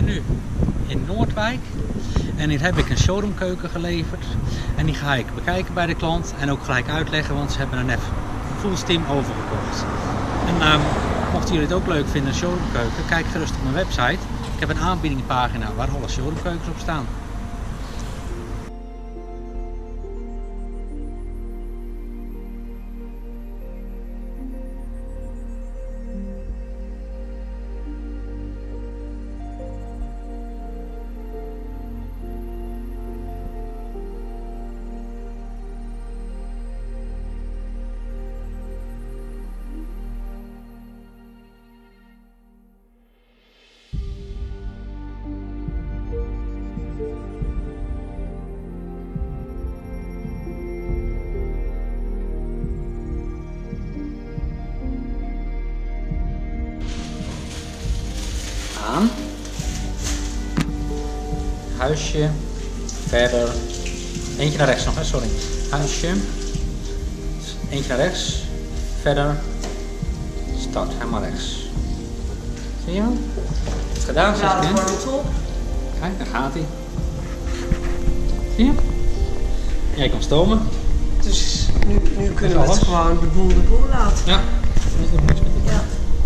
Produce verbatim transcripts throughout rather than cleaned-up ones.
zijn nu in Noordwijk. En hier heb ik een showroomkeuken geleverd. En die ga ik bekijken bij de klant. En ook gelijk uitleggen, want ze hebben een net full steam overgekocht. En um, mochten jullie het ook leuk vinden, een showroomkeuken, kijk gerust op mijn website. Ik heb een aanbiedingpagina waar alle showroomkeukens op staan. Aan. Huisje. Verder. Eentje naar rechts nog, hè? Sorry. Huisje. Eentje naar rechts. Verder. Start. Helemaal rechts. Zie je hem? Het gedaan, zeg je. Kijk, daar gaat hij. Zie je? Jij kan stomen. Dus nu, nu kunnen we het gewoon de boel de boel laten. Ja. Ja.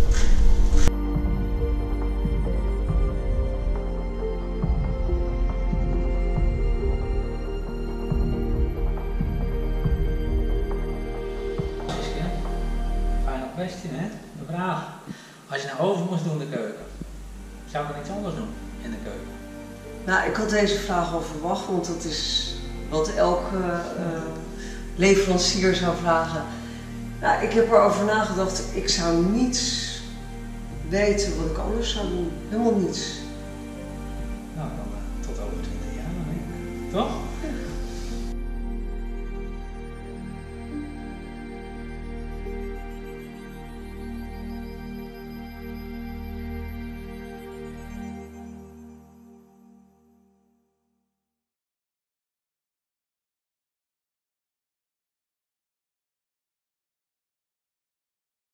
Question, hè? De vraag. Als je nou over moest doen in de keuken, zou ik dan iets anders doen in de keuken? Nou, ik had deze vraag al verwacht, want dat is wat elke uh, leverancier zou vragen. Nou, ik heb erover nagedacht, ik zou niets weten wat ik anders zou doen. Helemaal niets. Nou, dan uh, tot over twintig jaar dan, hè? Toch?